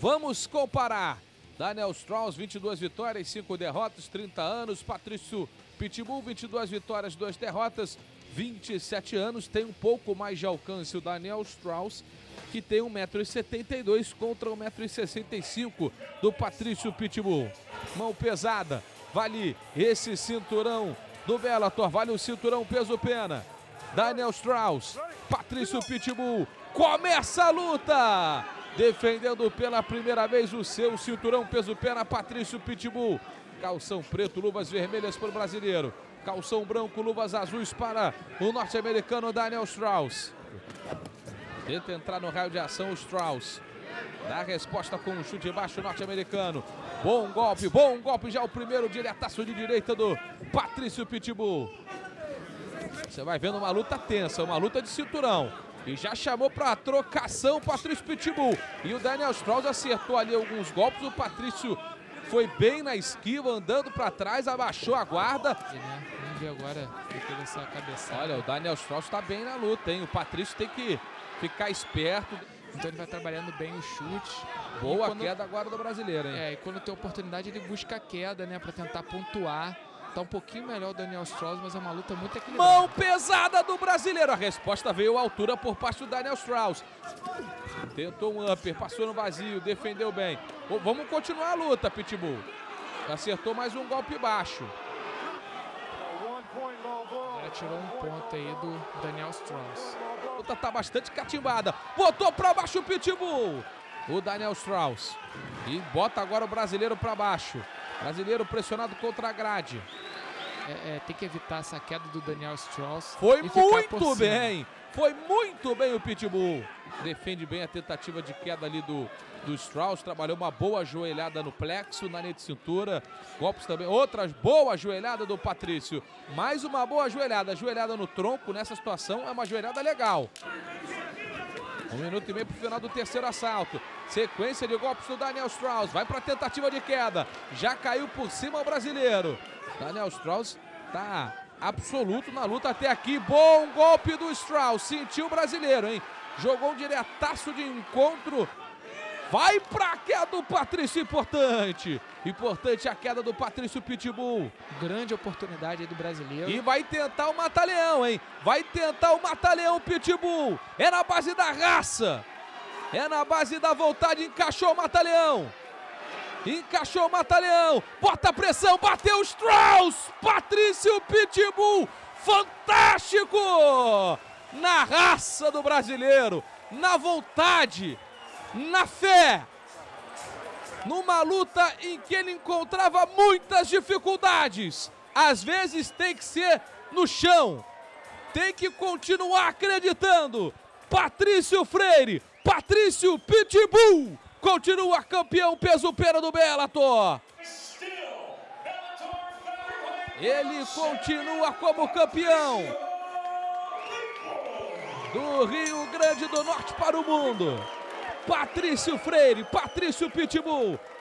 Vamos comparar. Daniel Strauss, 22 vitórias, 5 derrotas, 30 anos. Patrício Pitbull, 22 vitórias, 2 derrotas, 27 anos. Tem um pouco mais de alcance o Daniel Strauss, que tem 1,72 m contra 1,65 m do Patrício Pitbull. Mão pesada, vale esse cinturão do Bellator, vale o cinturão peso-pena. Daniel Strauss, Patrício Pitbull, começa a luta! Defendendo pela primeira vez o seu cinturão peso-pena, Patrício Pitbull. Calção preto, luvas vermelhas para o brasileiro. Calção branco, luvas azuis para o norte-americano Daniel Strauss. Tenta entrar no raio de ação o Strauss. Dá a resposta com um chute baixo norte-americano. Bom golpe, já o primeiro diretaço de direita do Patrício Pitbull. Você vai vendo uma luta tensa, uma luta de cinturão. E já chamou para trocação o Patrício Pitbull. E o Daniel Strauss acertou ali alguns golpes. O Patrício foi bem na esquiva, andando para trás, abaixou a guarda. Vamos ver agora depois dessa cabeçada. Olha, o Daniel Strauss está bem na luta, hein? O Patrício tem que ficar esperto. Então ele vai trabalhando bem o chute. Boa queda agora do brasileiro, hein? E quando tem oportunidade ele busca a queda, né? Para tentar pontuar. Tá um pouquinho melhor o Daniel Strauss, mas é uma luta muito equilibrada. Mão pesada do brasileiro. A resposta veio à altura por parte do Daniel Strauss. Tentou um upper, passou no vazio, defendeu bem. Vamos continuar a luta, Pitbull. Acertou mais um golpe baixo. Ela tirou um ponto aí do Daniel Strauss. A luta tá bastante catimbada. Botou pra baixo o Pitbull. O Daniel Strauss. E bota agora o brasileiro pra baixo. Brasileiro pressionado contra a grade. Tem que evitar essa queda do Daniel Strauss. Foi muito bem. Foi muito bem o Pitbull. Defende bem a tentativa de queda ali do Strauss. Trabalhou uma boa joelhada no plexo, na linha de cintura. Golpes também. Outras boas joelhadas do Patrício. Mais uma boa joelhada. Joelhada no tronco nessa situação é uma joelhada legal. 1 minuto e meio para o final do terceiro assalto. Sequência de golpes do Daniel Strauss. Vai para a tentativa de queda. Já caiu por cima o brasileiro. Daniel Strauss tá absoluto na luta até aqui. Bom golpe do Strauss. Sentiu o brasileiro, hein? Jogou um diretaço de encontro. Vai para a queda do Patrício. Importante a queda do Patrício Pitbull. Grande oportunidade aí do brasileiro. E vai tentar o mata-leão, hein? Vai tentar o mata-leão Pitbull. É na base da raça. É na base da vontade. Encaixou o mata-leão. Encaixou o mata-leão. Bota a pressão. Bateu o Strauss. Patrício Pitbull. Fantástico. Na raça do brasileiro. Na vontade. Na fé. Numa luta em que ele encontrava muitas dificuldades. Às vezes tem que ser no chão. Tem que continuar acreditando. Patrício Freire, Patrício Pitbull, continua campeão peso-pena do Bellator. Ele continua como campeão do Rio Grande do Norte para o mundo. Patrício Freire, Patrício Pitbull.